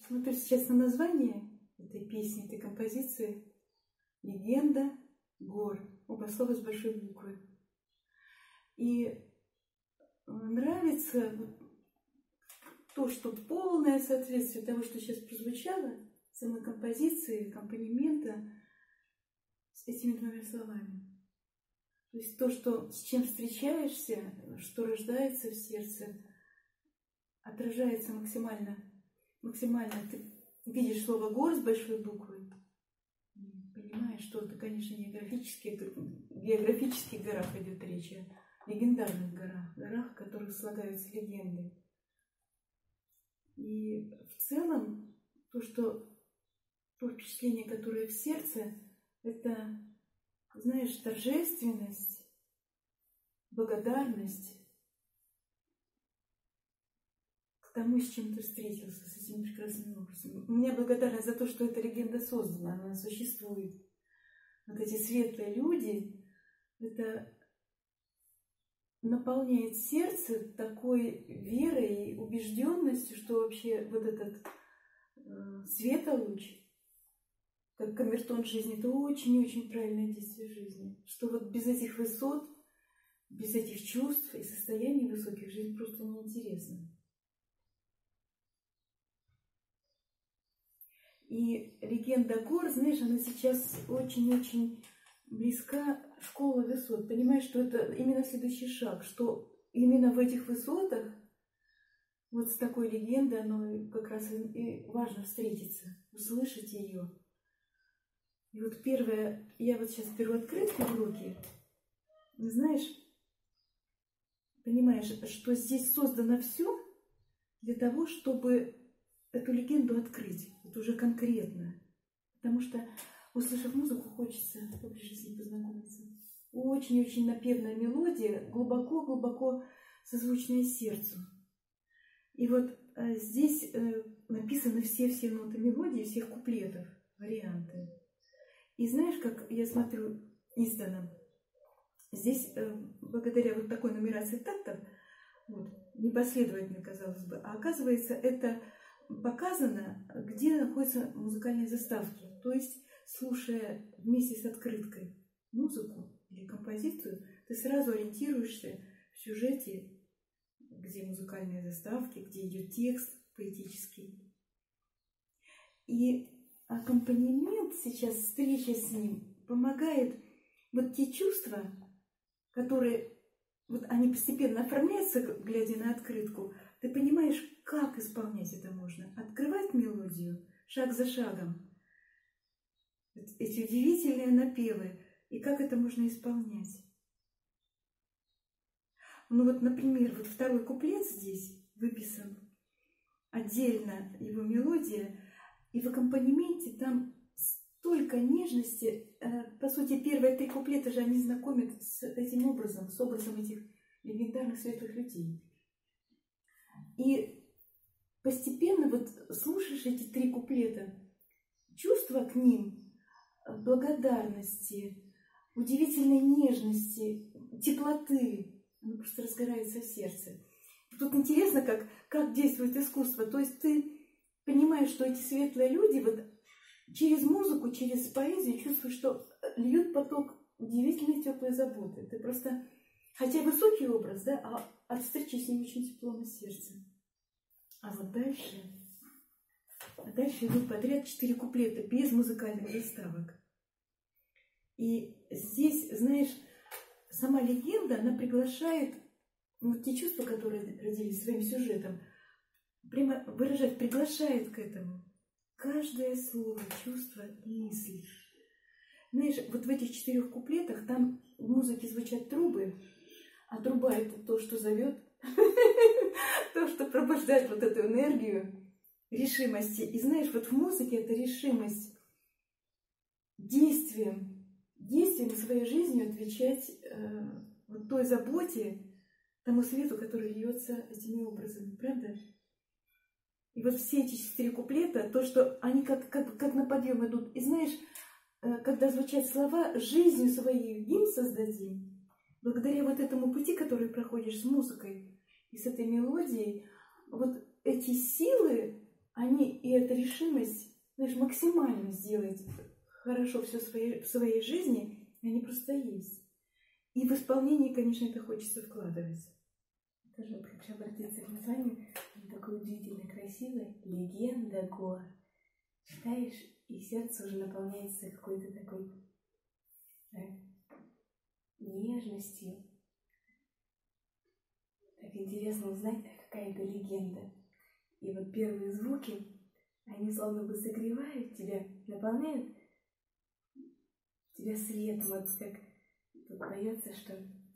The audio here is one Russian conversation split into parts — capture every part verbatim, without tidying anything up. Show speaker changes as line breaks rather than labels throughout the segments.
Смотрю сейчас на название этой песни, этой композиции. «Легенда гор». Оба слова с большой буквы. И нравится то, что полное соответствие того, что сейчас прозвучало, самой композиции, аккомпанемента, с этими двумя словами. То есть то, что, с чем встречаешься, что рождается в сердце, отражается максимально. Максимально ты видишь слово «гор» с большой буквы, понимаешь, что это, конечно, не географических, географических горах идет речь, а легендарных горах, горах, в которых слагаются легенды. И в целом то, что то впечатление, которое в сердце, это, знаешь, торжественность, благодарность к тому, с чем ты встретился, с этим прекрасным образом. У меня благодарность за то, что эта легенда создана, она существует. Вот эти светлые люди, это наполняет сердце такой верой и убежденностью, что вообще вот этот э, светолуч, как камертон жизни, это очень-очень правильное действие жизни. Что вот без этих высот, без этих чувств и состояний высоких жизнь просто неинтересна. И легенда гор, знаешь, она сейчас очень-очень близка школа высот. Понимаешь, что это именно следующий шаг, что именно в этих высотах, вот с такой легендой, оно как раз и важно встретиться, услышать ее. И вот первое, я вот сейчас беру открытку в руки, знаешь, понимаешь, что здесь создано все для того, чтобы эту легенду открыть, вот уже конкретно. Потому что, услышав музыку, хочется поближе с ней познакомиться. Очень-очень напевная мелодия, глубоко-глубоко созвучная сердцу. И вот а, здесь э, написаны все-все ноты мелодии, всех куплетов, варианты. И знаешь, как я смотрю издано, здесь э, благодаря вот такой нумерации тактов, вот, непоследовательно, казалось бы, а оказывается, это показано, где находятся музыкальные заставки. То есть, слушая вместе с открыткой музыку или композицию, ты сразу ориентируешься в сюжете, где музыкальные заставки, где идет текст поэтический. И аккомпанемент сейчас, встреча с ним, помогает вот те чувства, которые вот они постепенно оформляются, глядя на открытку, ты понимаешь, как исполнять это можно. Открывать мелодию шаг за шагом, эти удивительные напевы, и как это можно исполнять. Ну вот, например, вот второй куплет здесь выписан, отдельно его мелодия, и в аккомпанементе там столько нежности. По сути, первые три куплета же они знакомят с этим образом, с образом этих легендарных светлых людей. И постепенно вот слушаешь эти три куплета, чувства к ним, благодарности, удивительной нежности, теплоты, оно просто разгорается в сердце. Тут интересно, как, как действует искусство. То есть ты понимаешь, что эти светлые люди вот через музыку, через поэзию чувствуешь, что льют поток удивительной теплой заботы. Ты просто, хотя высокий образ, да, а от встречи с ним очень тепло на сердце. А вот дальше, а дальше идут подряд четыре куплета без музыкальных заставок. И здесь, знаешь, сама легенда, она приглашает вот те чувства, которые родились своим сюжетом, прямо выражать, приглашает к этому. Каждое слово, чувство и мысли. Знаешь, вот в этих четырех куплетах там в музыке звучат трубы, а труба — это то, что зовет, то, что пробуждает вот эту энергию решимости. И знаешь, вот в музыке эта решимость действием, действием своей жизнью отвечать э, вот той заботе, тому свету, который льется этими образами, правда? И вот все эти четыре куплета, то, что они как, как, как на подъем идут. И знаешь, э, когда звучат слова «жизнью своей гимн создадим», благодаря вот этому пути, который проходишь с музыкой и с этой мелодией, вот эти силы, они и эта решимость, знаешь, максимально сделать хорошо все в своей, в своей жизни, они просто есть. И в исполнении, конечно, это хочется вкладывать.
Тоже вот хочу обратиться к названию. Он такой удивительно красивый. Легенда гор. Читаешь, и сердце уже наполняется какой-то такой, да, нежностью. Так интересно узнать, какая это легенда. И вот первые звуки, они словно бы согревают тебя, наполняют тебя светом. Вот как тут поется, что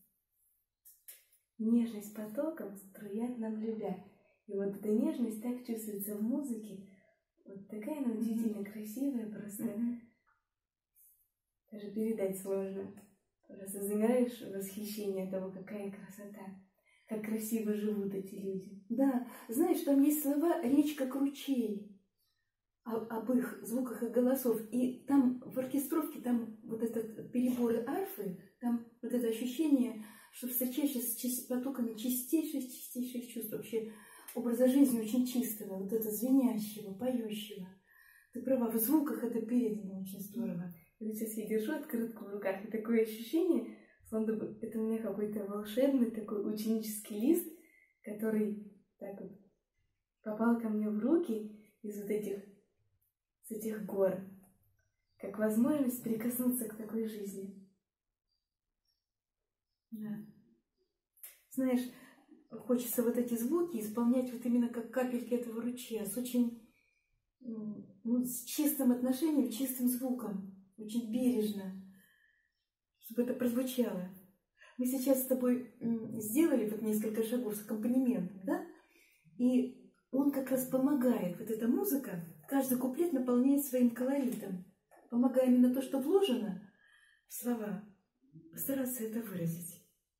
нежность потоком струят нам любя. И вот эта нежность так чувствуется в музыке. Вот такая она удивительно mm-hmm. красивая, просто mm-hmm. даже передать сложно. Просто замираешь в восхищении от того, какая красота. Как красиво живут эти люди.
Да, знаешь, там есть слова «речь как ручей», об, об их звуках и голосов. И там в оркестровке, там вот этот переборы арфы, там вот это ощущение, что встречаешься с потоками чистейших, чистейших чувств, вообще образа жизни очень чистого, вот это звенящего, поющего. Ты права, в звуках это передано очень здорово.
И вот сейчас я держу открытку в руках, и такое ощущение, словно бы это у меня какой-то волшебный такой ученический лист, который так вот попал ко мне в руки из вот этих, с этих гор, как возможность прикоснуться к такой жизни.
Да. Знаешь, хочется вот эти звуки исполнять вот именно как капельки этого ручья, с очень, ну, с чистым отношением, чистым звуком, очень бережно, чтобы это прозвучало. Мы сейчас с тобой сделали вот несколько шагов с аккомпанементом, да? И он как раз помогает, вот эта музыка, каждый куплет наполняет своим колоритом, помогая именно то, что вложено в слова, постараться это выразить.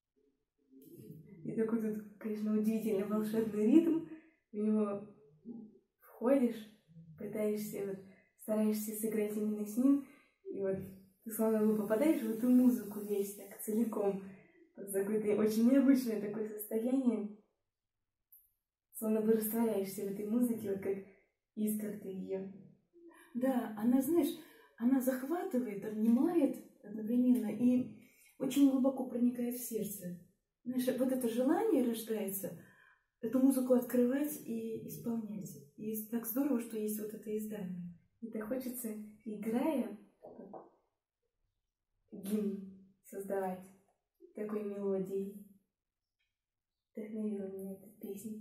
И такой тут, конечно, удивительно волшебный ритм. В него входишь, пытаешься, вот, стараешься сыграть именно с ним. И вот ты словно бы попадаешь в эту музыку весь так целиком. Вот какое-то очень необычное такое состояние. Словно бы растворяешься в этой музыке, вот как искра ты ее.
Да, она, знаешь, она захватывает, обнимает одновременно и очень глубоко проникает в сердце. Знаешь, вот это желание рождается, эту музыку открывать и исполнять. И так здорово, что есть вот это издание.
Это хочется, играя, гимн создавать такой мелодией. Вдохновила меня эта песня.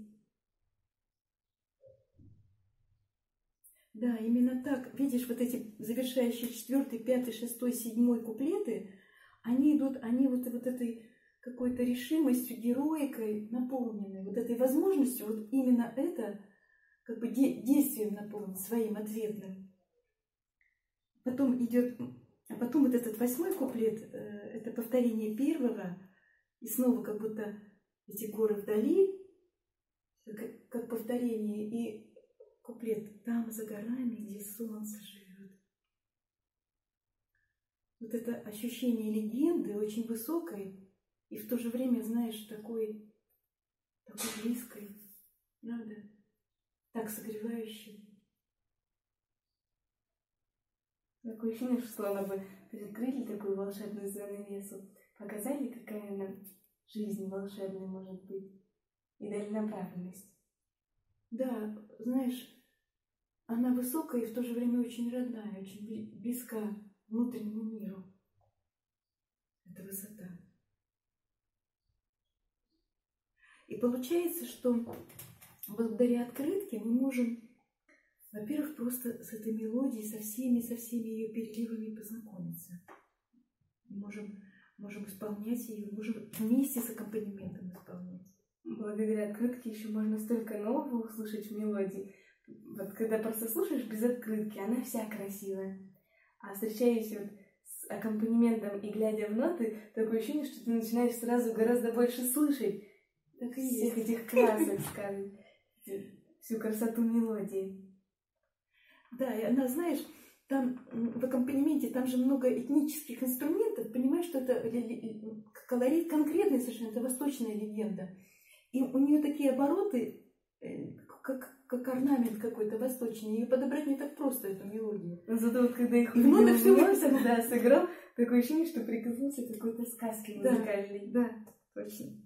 Да, именно так. Видишь, вот эти завершающие четвертый, пятый, шестой, седьмой куплеты, они идут, они вот, вот этой какой-то решимостью, героикой наполнены, вот этой возможностью, вот именно это как бы де- действием наполнен, своим ответным. Потом идет, а потом вот этот восьмой куплет, э, это повторение первого, и снова как будто эти горы вдали, как, как повторение, и куплет «Там за горами, где солнце живет». Вот это ощущение легенды очень высокой, и в то же время, знаешь, такой, такой близкой, правда? Так согревающей.
Такое ощущение, что словно бы приоткрыли такую волшебную занавесу, показали, какая она жизнь волшебная может быть, и дали направленность.
Да, знаешь, она высокая и в то же время очень родная, очень близка внутреннему миру. Это высота. И получается, что благодаря открытке мы можем, во-первых, просто с этой мелодией, со всеми, со всеми ее переливами познакомиться. Можем, можем исполнять ее, можем вместе с аккомпанементом исполнять.
Благодаря открытке еще можно столько нового услышать в мелодии. Вот когда просто слушаешь без открытки, она вся красивая. А встречаясь вот с аккомпанементом и глядя в ноты, такое ощущение, что ты начинаешь сразу гораздо больше слышать так всех этих красок, скажем, всю красоту мелодии.
Да, и она, знаешь, там в аккомпанементе, там же много этнических инструментов, понимаешь, что это колорит конкретный совершенно, это восточная легенда. И у нее такие обороты как, как орнамент какой-то восточный. Ее подобрать не так просто, эту мелодию.
Но зато вот когда их
Ну,
увидел
он всё
Морсон, да, сыграл, такое ощущение, что прикоснулся к какой-то сказке
Да,
музыкальной.
да, точно.